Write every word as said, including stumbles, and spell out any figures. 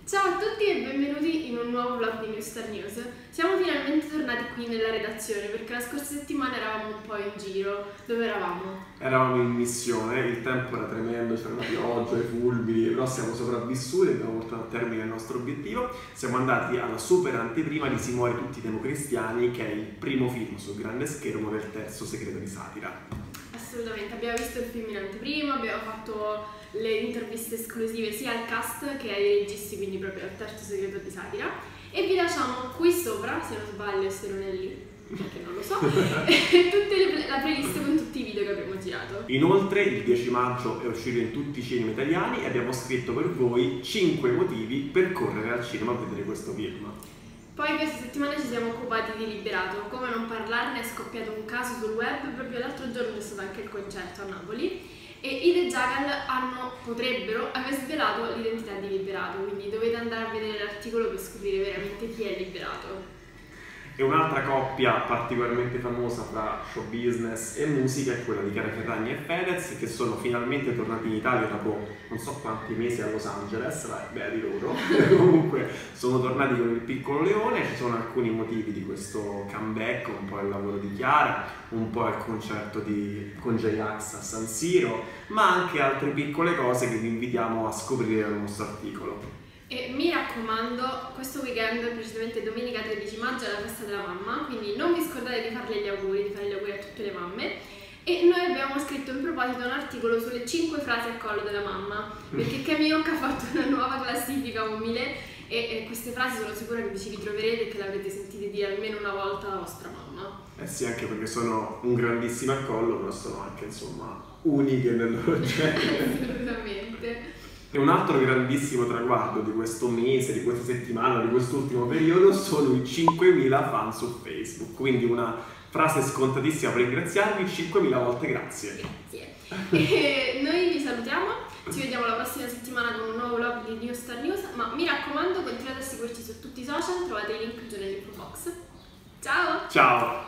Ciao a tutti e benvenuti in un nuovo vlog di New Star News. Siamo finalmente tornati qui nella redazione perché la scorsa settimana eravamo un po' in giro. Dove eravamo? Eravamo in missione, il tempo era tremendo, c'era la pioggia, i fulmini, però siamo sopravvissuti e abbiamo portato a termine il nostro obiettivo. Siamo andati alla super anteprima di Si muore tutti democristiani, che è il primo film sul grande schermo del terzo segreto di satira. Assolutamente, abbiamo visto il film in anteprima, abbiamo fatto le interviste esclusive sia al cast che ai registi, quindi proprio al terzo segreto di satira, e vi lasciamo qui sopra, se non sbaglio, se non è lì, perché non lo so, tutte le, la playlist con tutti i video che abbiamo girato. Inoltre il dieci maggio è uscito in tutti i cinema italiani e abbiamo scritto per voi cinque motivi per correre al cinema a vedere questo film. Poi questa settimana ci siamo occupati di Liberato, come non parlarne, è scoppiato un caso sul web, proprio l'altro giorno c'è stato anche il concerto a Napoli e i The Jackal hanno, potrebbero aver svelato l'identità di Liberato, quindi dovete andare a vedere l'articolo per scoprire veramente chi è Liberato. E un'altra coppia particolarmente famosa fra show business e musica è quella di Chiara Ferragni e Fedez, che sono finalmente tornati in Italia dopo non so quanti mesi a Los Angeles, beh di loro, comunque sono tornati con Il Piccolo Leone. Ci sono alcuni motivi di questo comeback, un po' il lavoro di Chiara, un po' il concerto di, con J-Ax a San Siro, ma anche altre piccole cose che vi invitiamo a scoprire nel nostro articolo. E mi raccomando, questo weekend, precisamente domenica tredici maggio, è la festa della mamma, quindi non vi scordate di farle gli auguri, di fare gli auguri a tutte le mamme. E noi abbiamo scritto in proposito un articolo sulle cinque frasi al collo della mamma, perché Camioc ha fatto una nuova classifica umile e, e queste frasi sono sicura che vi ci ritroverete e che le avrete sentite dire almeno una volta alla vostra mamma. Eh sì, anche perché sono un grandissimo accollo, però sono anche, insomma, uniche nel loro genere. Assolutamente. E un altro grandissimo traguardo di questo mese, di questa settimana, di quest'ultimo periodo sono i cinquemila fan su Facebook. Quindi una frase scontatissima per ringraziarvi: cinquemila volte grazie. Grazie. E noi vi salutiamo, ci vediamo la prossima settimana con un nuovo vlog di New Star News, ma mi raccomando continuate a seguirci su tutti i social, trovate i link giù nell'info box. Ciao! Ciao!